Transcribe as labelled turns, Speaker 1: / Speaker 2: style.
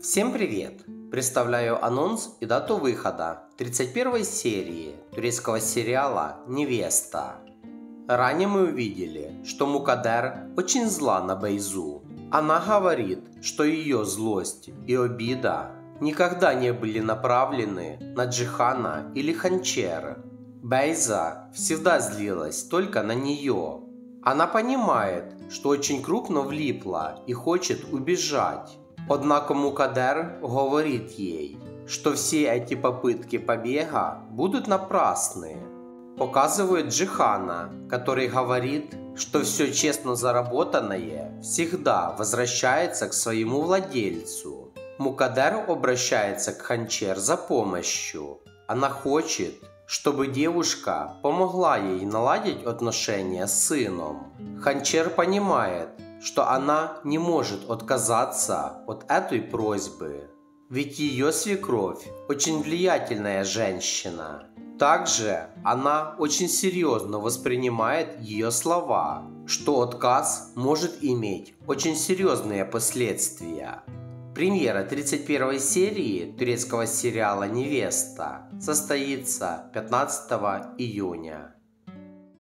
Speaker 1: Всем привет! Представляю анонс и дату выхода 31 серии турецкого сериала «Невеста». Ранее мы увидели, что Мукадер очень зла на Бейзу. Она говорит, что ее злость и обида никогда не были направлены на Джихана или Ханчер. Бейза всегда злилась только на нее. Она понимает, что очень крупно влипла и хочет убежать. Однако Мукадер говорит ей, что все эти попытки побега будут напрасны. Показывает Джихана, который говорит, что все честно заработанное всегда возвращается к своему владельцу. Мукадер обращается к Ханчер за помощью. Она хочет, чтобы девушка помогла ей наладить отношения с сыном. Ханчер понимает, что она не может отказаться от этой просьбы, ведь ее свекровь очень влиятельная женщина. Также она очень серьезно воспринимает ее слова, что отказ может иметь очень серьезные последствия. Премьера 31 серии турецкого сериала «Невеста» состоится 15 июня.